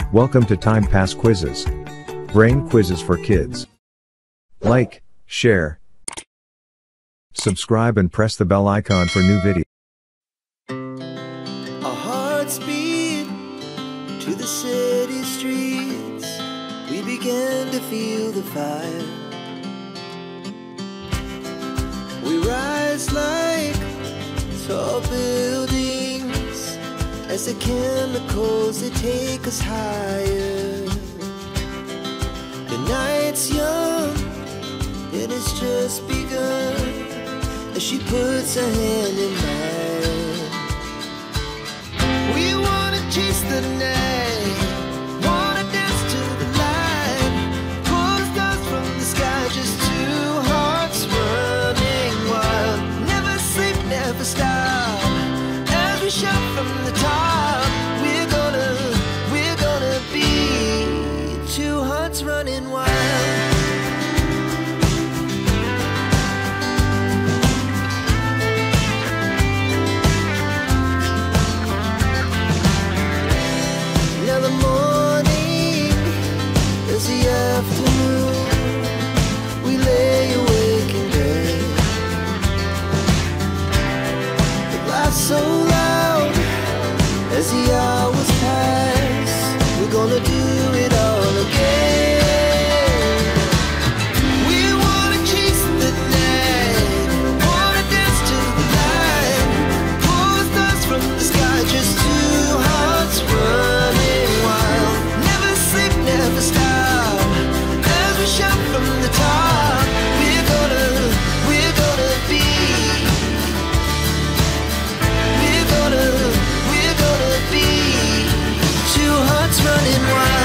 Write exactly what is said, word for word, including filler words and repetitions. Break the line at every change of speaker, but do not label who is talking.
Welcome to Time Pass Quizzes. Brain quizzes for kids. Like, share, subscribe and press the bell icon for new videos.
Our hearts beat to the city streets. We began to feel the fire. We rise like tall buildings as the chemicals, they take us higher. The night's young, it has just begun, as she puts her hand in mine. We wanna chase the night, wanna dance to the light, pull the stars from the sky, just two hearts running wild. Never sleep, never stop, as we shout from the top. We're gonna, we're gonna be two hearts running wild. Now the morning is the afternoon. We lay awake in bed. It laughs so loud as the hours pass. We're gonna do it all again. We wanna chase the night, wanna dance to the light, pull the stars from the sky, just two hearts running wild. Never sleep, never stop, as we shout from the top. We're gonna, we're gonna be, we're gonna, we're gonna be two hearts running wild.